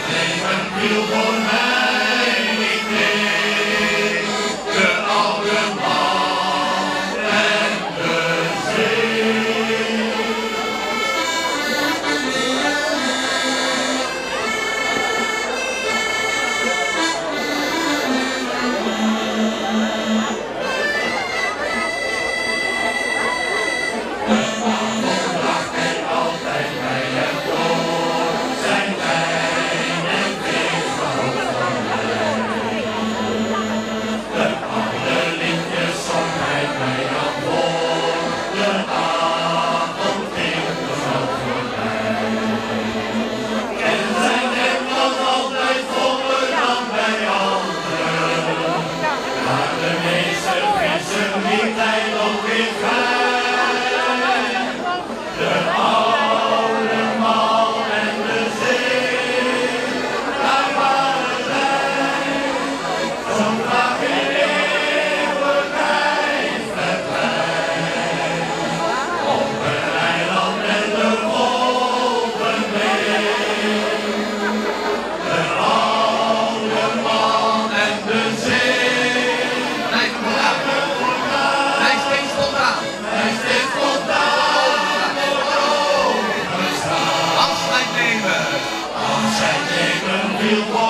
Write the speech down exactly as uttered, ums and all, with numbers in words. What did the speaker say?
leven viel voor mij niet meer. De oude man en de zee. De avond lag er altijd bij hem door, zijn wijn en feest was ook voor mij. De oude liedjes zong hij mij dan voor, de avond ging snel voorbij. En zijn hart was altijd voller dan bij anderen, maar de meester vissen liet hij nog weer vrij. De oude man en de zee, daar waren zij, zo vaak in eeuwigheid verdwijnt. Op een eiland met de golven mee. De oude man en de zee. Blijf vooraan. Blijf steeds vooraan. Blijf steeds spontaan. Afscheid nemen Afscheid nemen. viel voor